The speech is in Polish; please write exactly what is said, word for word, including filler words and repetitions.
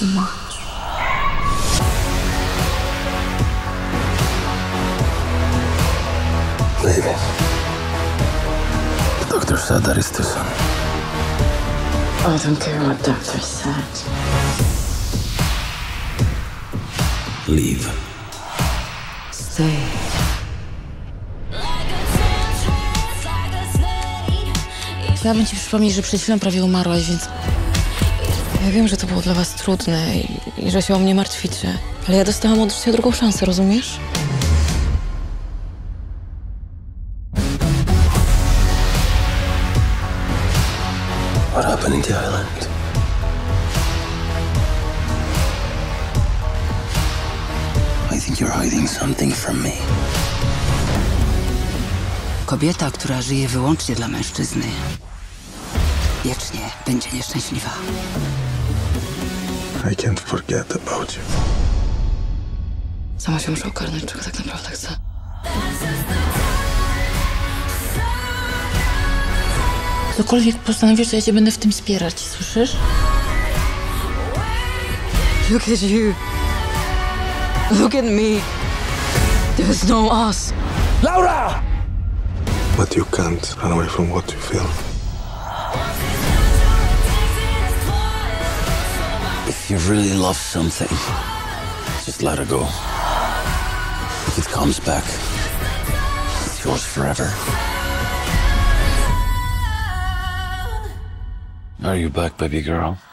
too much. Leave it. The doctor said that is too soon. I don't care what doctor said. Leave. Stay. Chciałabym ci przypomnieć, że przed chwilą prawie umarłaś, więc... Ja wiem, że to było dla was trudne i, i że się o mnie martwicie. Ale ja dostałam od życia drugą szansę, rozumiesz? What happened in the island? I think you're hiding something from me. Kobieta, która żyje wyłącznie dla mężczyzny, wiecznie będzie nieszczęśliwa. I can't forget about you. Sama się muszę ogarnąć, czego tak naprawdę chcę. Cokolwiek postanowisz, to ja cię będę w tym wspierać, słyszysz? Look at you. Look at me. There's no us. Laura! But you can't run away from what you feel. If you really love something, just let it go. If it comes back, it's yours forever. Are you back, baby girl?